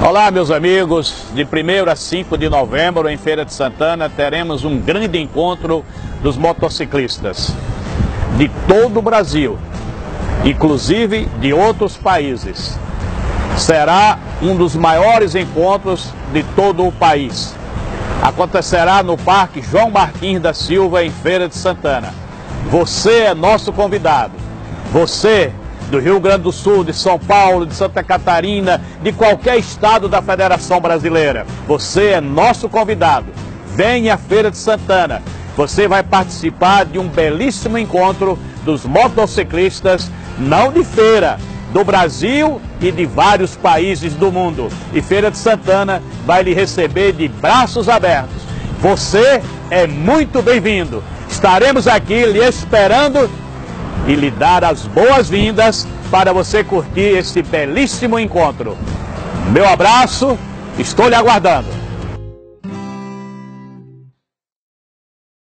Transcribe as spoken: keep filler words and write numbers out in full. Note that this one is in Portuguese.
Olá, meus amigos, de primeiro a cinco de novembro em Feira de Santana teremos um grande encontro dos motociclistas de todo o Brasil, inclusive de outros países. Será um dos maiores encontros de todo o país. Acontecerá no Parque João Martins da Silva, em Feira de Santana. Você é nosso convidado. Você do Rio Grande do Sul, de São Paulo, de Santa Catarina, de qualquer estado da Federação Brasileira. Você é nosso convidado. Venha à Feira de Santana. Você vai participar de um belíssimo encontro dos motociclistas, não de feira, do Brasil e de vários países do mundo. E Feira de Santana vai lhe receber de braços abertos. Você é muito bem-vindo. Estaremos aqui lhe esperando e lhe dar as boas-vindas para você curtir esse belíssimo encontro. Meu abraço, estou lhe aguardando.